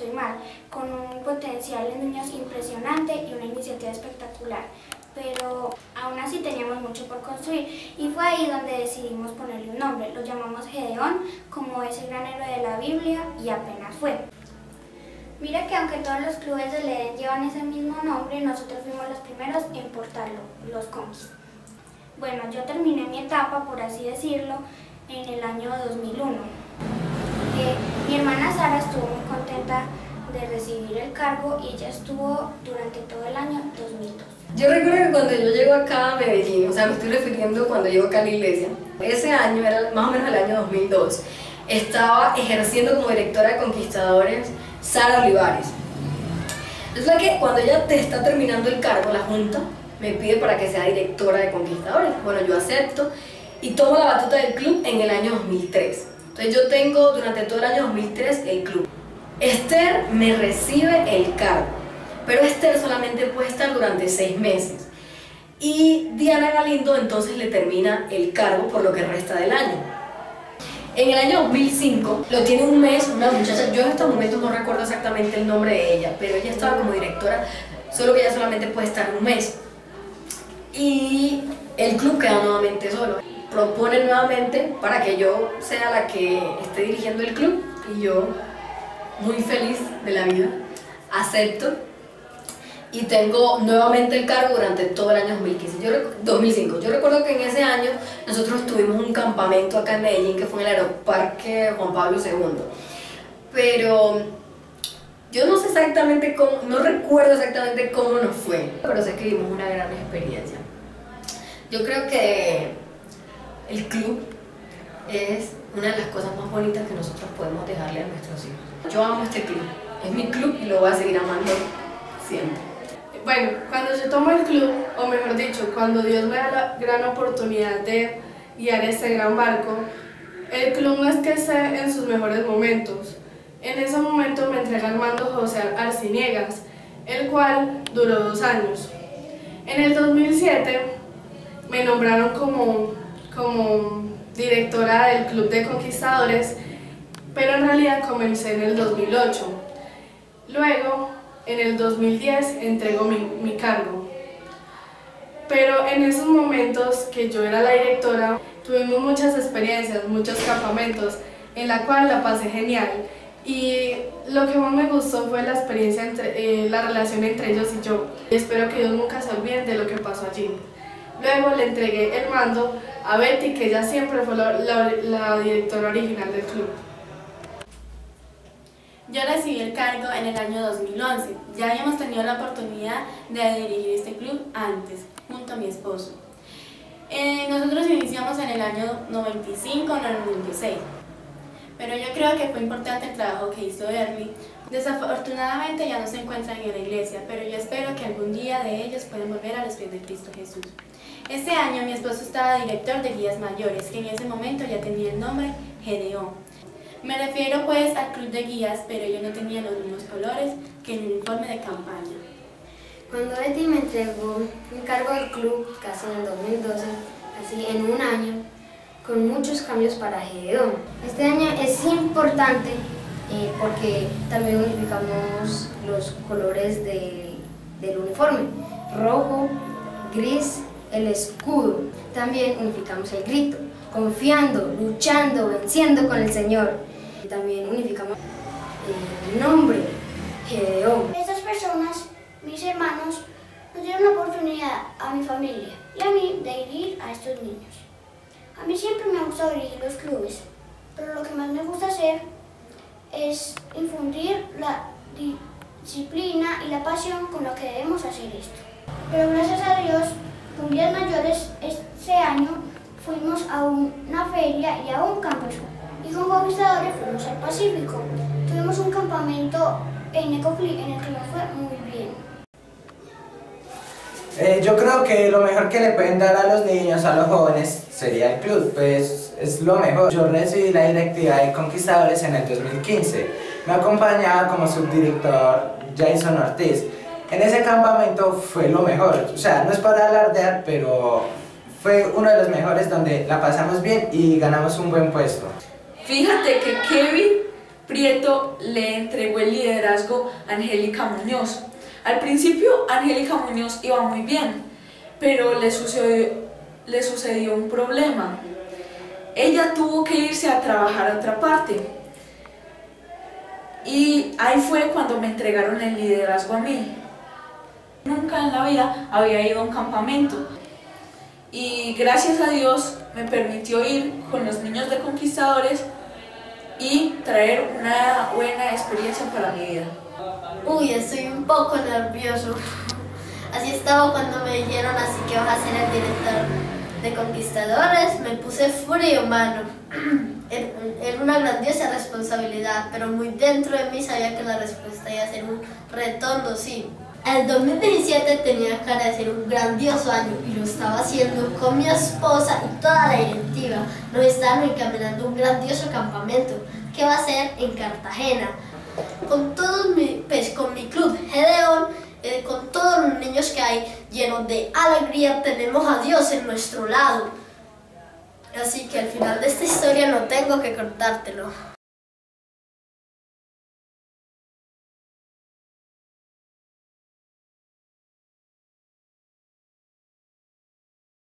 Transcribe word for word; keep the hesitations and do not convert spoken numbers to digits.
estoy mal, con un potencial en niños impresionante y una iniciativa espectacular. Pero aún así teníamos mucho por construir y fue ahí donde decidimos ponerle un nombre. Lo llamamos Gedeón, como ese gran héroe de la Biblia, y apenas fue. Mira que aunque todos los clubes del Edén llevan ese mismo nombre, nosotros fuimos los primeros en portarlo, los Conquis. Bueno, yo terminé mi etapa, por así decirlo, en el año dos mil uno. Eh, mi hermana Sara estuvo muy contenta de recibir el cargo y ella estuvo durante todo el año dos mil dos. Yo recuerdo que cuando yo llego acá a Medellín, o sea, me estoy refiriendo cuando llego acá a la iglesia, ese año era más o menos el año dos mil dos, estaba ejerciendo como directora de Conquistadores Sara Olivares. Resulta que cuando ella te está terminando el cargo, la Junta me pide para que sea directora de Conquistadores. Bueno, yo acepto y tomo la batuta del club en el año dos mil tres. Entonces yo tengo durante todo el año dos mil tres el club. Esther me recibe el cargo, pero Esther solamente puede estar durante seis meses. Y Diana Galindo entonces le termina el cargo por lo que resta del año. En el año dos mil cinco lo tiene un mes una muchacha, yo en estos momentos no recuerdo exactamente el nombre de ella, pero ella estaba como directora, solo que ella solamente puede estar un mes. Y el club queda nuevamente solo. Propone nuevamente para que yo sea la que esté dirigiendo el club y yo, muy feliz de la vida, acepto y tengo nuevamente el cargo durante todo el año dos mil quince, yo, dos mil cinco. Yo recuerdo que en ese año nosotros tuvimos un campamento acá en Medellín que fue en el Aeroparque Juan Pablo segundo, pero yo no sé exactamente cómo, no recuerdo exactamente cómo nos fue, pero sé que vivimos una gran experiencia. Yo creo que el club es una de las cosas más bonitas que nosotros podemos dejarle a nuestros hijos. Yo amo este club, es mi club y lo voy a seguir amando siempre. Bueno, cuando yo tomo el club, o mejor dicho, cuando Dios me da la gran oportunidad de guiar este gran barco, el club no es que esté en sus mejores momentos. En ese momento me entrega el mando José Arciniegas, el cual duró dos años. En el dos mil siete me nombraron como, como directora del Club de Conquistadores, pero en realidad comencé en el dos mil ocho. Luego, en el dos mil diez, entrego mi, mi cargo. Pero en esos momentos que yo era la directora, tuvimos muchas experiencias, muchos campamentos, en la cual la pasé genial. Y lo que más me gustó fue la experiencia, entre, eh, la relación entre ellos y yo. Y espero que ellos nunca se olviden de lo que pasó allí. Luego le entregué el mando a Betty, que ella siempre fue la, la, la directora original del club. Yo recibí el cargo en el año dos mil once. Ya habíamos tenido la oportunidad de dirigir este club antes, junto a mi esposo. Eh, nosotros iniciamos en el año noventa y cinco o noventa y seis. Pero yo creo que fue importante el trabajo que hizo Erly. Desafortunadamente ya no se encuentran en la iglesia, pero yo espero que algún día de ellos puedan volver a los pies de Cristo Jesús. Este año mi esposo estaba director de guías mayores, que en ese momento ya tenía el nombre Gedeón. Me refiero pues al club de guías, pero yo no tenía los mismos colores que el uniforme de campaña. Cuando Betty me entregó el cargo del club, casi en el dos mil doce, así en un año, con muchos cambios para Gedeón. Este año es importante eh, porque también unificamos los colores de, del uniforme, rojo, gris, el escudo. También unificamos el grito, confiando, luchando, venciendo con el Señor. Y también unificamos el nombre, Gedeón. Estas personas, mis hermanos, nos dieron la oportunidad a mi familia y a mí de dirigir a estos niños. A mí siempre me ha gustado dirigir los clubes, pero lo que más me gusta hacer es infundir la disciplina y la pasión con la que debemos hacer esto. Pero gracias a Dios, con Guías Mayores este año fuimos a una feria y a un campo escolar. Y con Conquistadores fuimos al Pacífico. Tuvimos un campamento en Ecoflip en el que nos fue muy bien. Eh, yo creo que lo mejor que le pueden dar a los niños, a los jóvenes, sería el club, pues es lo mejor. Yo recibí la directiva de Conquistadores en el dos mil quince. Me acompañaba como subdirector Jason Ortiz. En ese campamento fue lo mejor, o sea, no es para alardear, pero fue uno de los mejores donde la pasamos bien y ganamos un buen puesto. Fíjate que Kevin Prieto le entregó el liderazgo a Angélica Muñoz. Al principio Angélica Muñoz iba muy bien, pero le sucedió, le sucedió un problema. Ella tuvo que irse a trabajar a otra parte. Y ahí fue cuando me entregaron el liderazgo a mí. Nunca en la vida había ido a un campamento. Y gracias a Dios me permitió ir con los niños de Conquistadores y traer una buena experiencia para mi vida. Uy, estoy un poco nervioso. Así estaba cuando me dijeron, así que vas a ser el director de Conquistadores. Me puse frío, mano. Era una grandiosa responsabilidad, pero muy dentro de mí sabía que la respuesta iba a ser un retorno, sí. El dos mil diecisiete tenía cara de ser un grandioso año y lo estaba haciendo con mi esposa y toda la directiva. Nos estaban encaminando a un grandioso campamento que va a ser en Cartagena. Con, todos mi, pues, con mi club Gedeón, eh, con todos los niños que hay, llenos de alegría, tenemos a Dios en nuestro lado. Así que al final de esta historia no tengo que contártelo.